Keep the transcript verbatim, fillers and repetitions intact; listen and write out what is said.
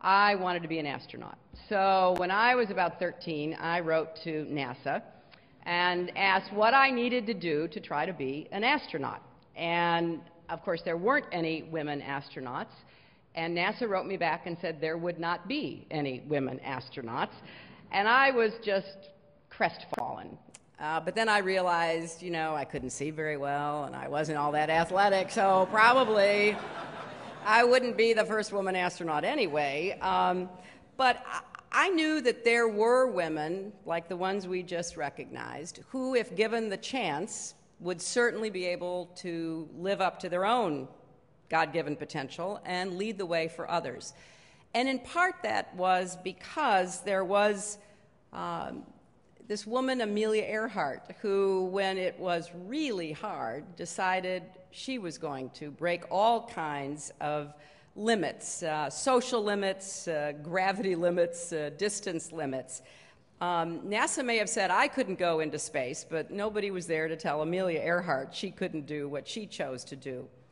I wanted to be an astronaut. So when I was about thirteen, I wrote to NASA and asked what I needed to do to try to be an astronaut. And of course, there weren't any women astronauts. And NASA wrote me back and said there would not be any women astronauts. And I was just crestfallen. Uh, but then I realized, you know, I couldn't see very well, and I wasn't all that athletic, so probably I wouldn't be the first woman astronaut anyway. Um, but I, I knew that there were women, like the ones we just recognized, who, if given the chance, would certainly be able to live up to their own God-given potential and lead the way for others. And in part that was because there was um, this woman, Amelia Earhart, who, when it was really hard, decided she was going to break all kinds of limits, uh, social limits, uh, gravity limits, uh, distance limits. Um, NASA may have said I couldn't go into space, but nobody was there to tell Amelia Earhart she couldn't do what she chose to do.